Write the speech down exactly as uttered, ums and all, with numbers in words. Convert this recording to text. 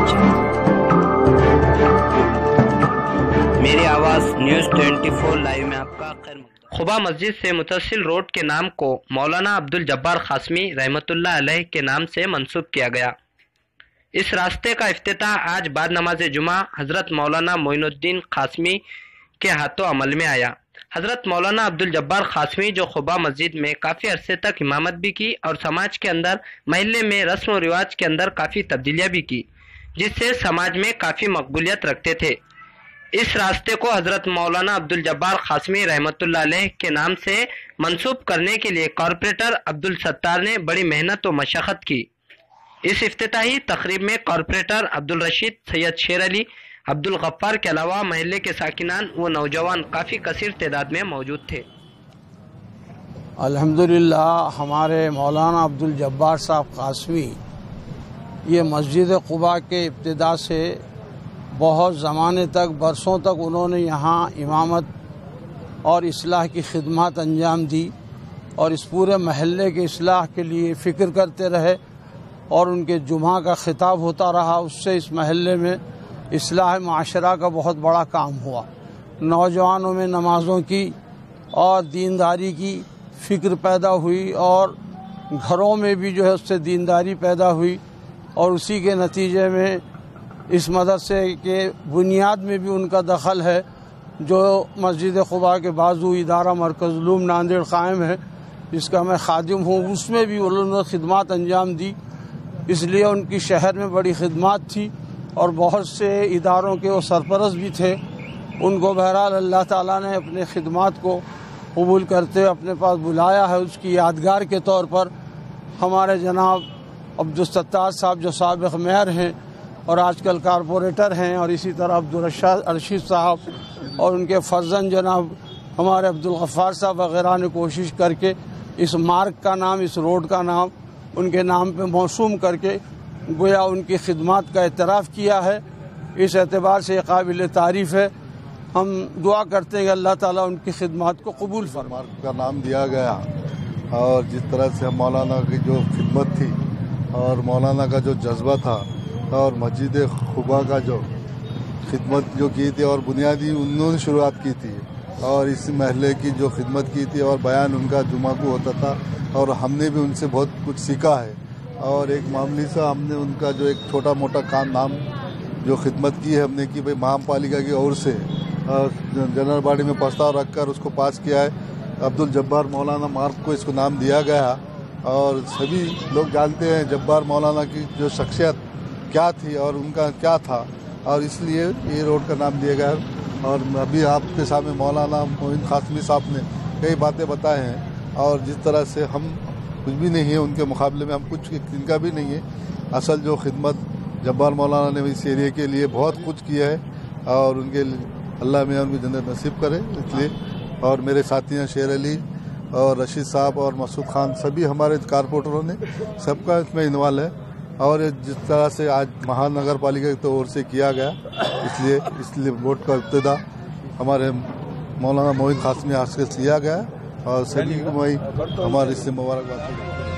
میری آواز news twenty four live میں آپ کا خیر مقدم۔ خبا مسجد سے متصل روڈ کے نام کو مولانا عبدالجبار قاسمی رحمۃ اللہ علیہ کے نام سے منسوب کیا گیا۔ اس راستے کا افتتاح آج بعد نماز جمعہ حضرت مولانا معین الدین قاسمی کے ہاتھوں عمل میں آیا۔ حضرت مولانا عبدالجبار قاسمی جو خبا مسجد میں کافی عرصے تک امامت بھی کی اور سماج کے اندر محلے میں رسم و رواج کے اندر کافی تبدیلیاں بھی کی، جس سے سماج میں کافی مقبولیت رکھتے تھے۔ اس راستے کو حضرت مولانا عبدالجبار قاسمی رحمۃ اللہ علیہ کے نام سے منسوب کرنے کے لیے کارپوریٹر عبدالستار نے بڑی محنت و مشقت کی۔ اس افتتاحی تقریب میں کارپوریٹر عبدالرشید، سید شیر علی، عبدالغفار کے علاوہ محلے کے ساکنان و نوجوان کافی کثیر تعداد میں موجود تھے۔ الحمدللہ ہمارے مولانا عبدالجبار صاحب قاسمی یہ مسجد قباء کے ابتدا سے بہت زمانے تک، برسوں تک انہوں نے یہاں امامت اور اصلاح کی خدمات انجام دی اور اس پورے محلے کے اصلاح کے لیے فکر کرتے رہے، اور ان کے جمعہ کا خطاب ہوتا رہا۔ اس سے اس محلے میں اصلاح معاشرہ کا بہت بڑا کام ہوا۔ نوجوانوں میں نمازوں کی اور دینداری کی فکر پیدا ہوئی، اور گھروں میں بھی جو ہے اس سے دینداری پیدا ہوئی، اور اسی کے نتیجے میں اس مدرسے کے بنیاد میں بھی ان کا دخل ہے، جو مسجد قباء کے بازو ادارہ مرکز علوم ناندیڑ قائم ہے، جس کا میں خادم ہوں۔ اس میں بھی انہوں نے خدمات انجام دی، اس لیے ان کی شہر میں بڑی خدمات تھی، اور بہت سے اداروں کے وہ سرپرست بھی تھے۔ ان کو بہرحال اللہ تعالیٰ نے اپنے خدمات کو قبول کرتے اپنے پاس بلایا ہے۔ اس کی یادگار کے طور پر ہمارے جناب عبدالستار صاحب جو سابق میئر ہیں اور آج کل کارپوریٹر ہیں، اور اسی طرح عبدالرشید صاحب اور ان کے فرزند جناب ہمارے عبدالغفار صاحب وغیرہ نے کوشش کر کے اس مارگ کا نام، اس روڈ کا نام ان کے نام پہ موسوم کر کے گویا ان کی خدمات کا اعتراف کیا ہے۔ اس اعتبار سے یہ قابل تعریف ہے۔ ہم دعا کرتے ہیں کہ اللہ تعالیٰ ان کی خدمات کو قبول فرمائے۔ مارگ کا نام دیا گیا، اور جس طرح سے مولانا کی جو خدمت تھی اور مولانا کا جو جذبہ تھا اور مسجد قباء کا جو خدمت جو کی تھی اور بنیادی انہوں نے شروعات کی تھی، اور اس محلے کی جو خدمت کی تھی، اور بیان ان کا جمعہ کو ہوتا تھا، اور ہم نے بھی ان سے بہت کچھ سیکھا ہے۔ اور ایک معمولی سا ہم نے ان کا جو ایک چھوٹا موٹا کام نام جو خدمت کی ہے ہم نے کہ بھائی مہا پالیکا کی اور سے جنرل باڈی میں پرستاؤ رکھ کر اس کو پاس کیا ہے۔ عبدالجبار مولانا مارگ کو اس کو نام دیا گیا، اور سبھی لوگ جانتے ہیں جبار مولانا کی جو شخصیت کیا تھی اور ان کا کیا تھا، اور اس لیے یہ روڈ کا نام دیا گیا۔ اور ابھی آپ کے سامنے مولانا معین قاسمی صاحب نے کئی باتیں بتائے ہیں، اور جس طرح سے ہم کچھ بھی نہیں ہے ان کے مقابلے میں، ہم کچھ ان کا بھی نہیں ہے۔ اصل جو خدمت جبار مولانا نے اس ایریے کے لیے بہت کچھ کیا ہے، اور ان کے اللہ میں ان کی جنت نصیب کرے اس لیے۔ اور میرے ساتھی ہیں شیر علی اور رشید صاحب اور مسعود خان، سبھی ہمارے کارپوریٹروں نے سب کا اس میں انوالو ہے، اور جس طرح سے آج مہانگر پالیکا کی طور سے کیا گیا، اس لیے اس لیے ووٹ کا ابتدا ہمارے مولانا معین قاسمی آج سے لیا گیا، اور سبھی کو میں ہمارے اس سے مبارکباد۔